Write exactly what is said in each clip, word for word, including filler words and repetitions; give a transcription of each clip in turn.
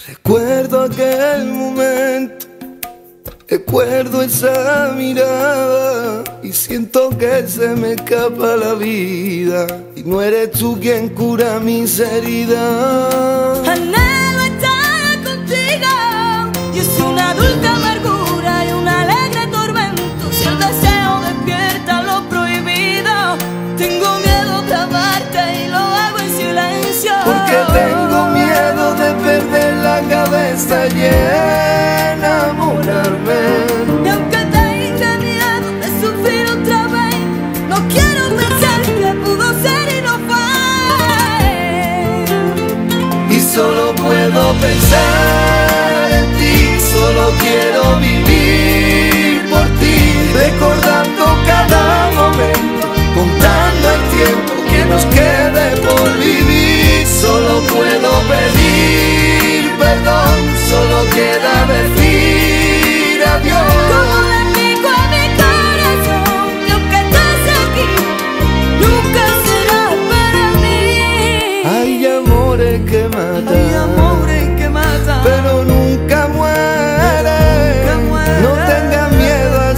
Recuerdo aquel momento, recuerdo esa mirada y siento que se me escapa la vida y no eres tú quien cura mis heridas. Anhelo estar contigo y es una dulce amargura y un alegre tormento. Si el deseo despierta lo prohibido, tengo miedo de amarte y lo hago en silencio. Porque tengo miedo de perder la cabeza y enamorarme. Y aunque tenga miedo de sufrir otra vez, no quiero pensar que pudo ser y no fue. Y solo puedo pensar en ti, solo quiero vivir por ti, recordando cada momento, contando el tiempo que nos quede por vivir. Solo puedo pedir perdón, solo queda decir adiós. Como le digo a mi corazón, que aunque estás aquí, nunca serás para mí. Hay amores que matan, Hay amores que matan, pero nunca mueren. Nunca mueren. No tengas miedo a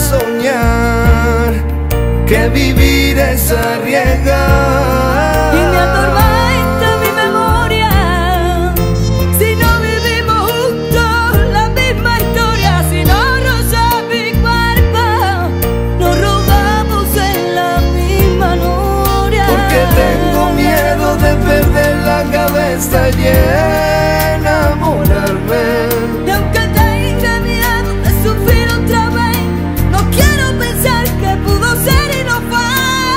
soñar, que vivir es arriesgar. y me atormenta mi memoria si no vivimos juntos la misma historia. Si no roza mi cuerpo, nos robamos en la misma noria. Porque tengo miedo de perder la cabeza y enamorarme. Y aunque tenga miedo de sufrir otra vez, no quiero pensar que pudo ser y no fue.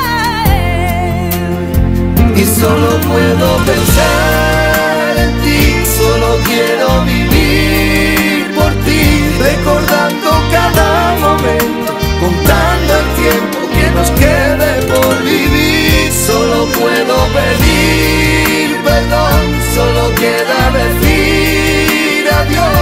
Y solo puedo pensar en ti, solo quiero vivir por ti, recordando cada momento, contando el tiempo que nos quede por vivir. Solo puedo pedir perdón, solo queda decir adiós.